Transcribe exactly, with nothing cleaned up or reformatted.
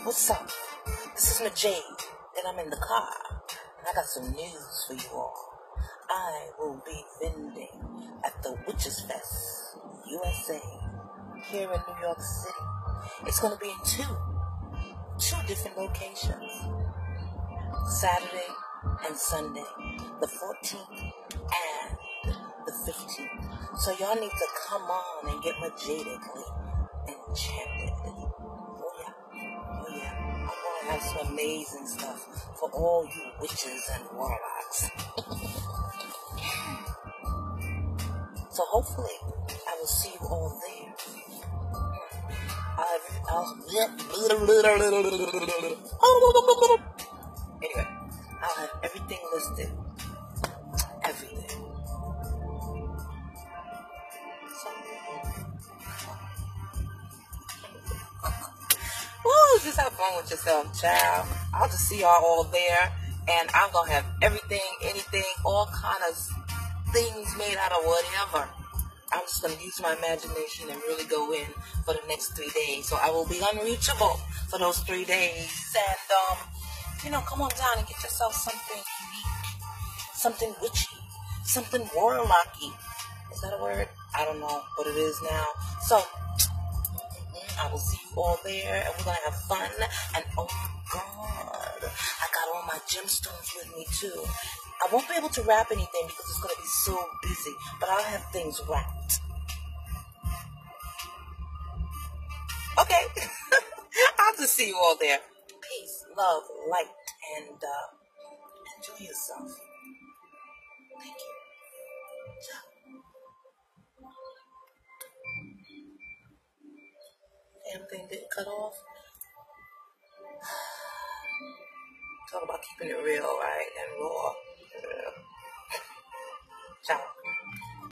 What's up? This is Majade, and I'm in the car, and I got some news for you all. I will be vending at the Witches Fest, U S A, here in New York City. It's going to be in two, two different locations, Saturday and Sunday, the fourteenth and the fifteenth. So y'all need to come on and get Majadically enchanted. Oh yeah, oh yeah. I'm going to have some amazing stuff for all you witches and warlocks. So hopefully, I will see you all there. I'll, I'll, anyway, I'll have everything listed. Everything. So, woo, just have fun with yourself, child. I'll just see y'all all there, and I'm gonna have everything, anything, all kind of things made out of whatever. I'm just going to use my imagination and really go in for the next three days. So I will be unreachable for those three days. And, um, you know, come on down and get yourself something unique, something witchy, something warlocky. Is that a word? I don't know what it is now. So I will see you all there, and we're going to have fun. And, oh, God, I got all my gemstones with me, too. I won't be able to wrap anything because it's going to be so busy, but I'll have things wrapped. Okay. I'll just see you all there. Peace, love, light, and uh, enjoy yourself. Thank you. Damn thing didn't cut off. Talk about keeping it real, right? And raw.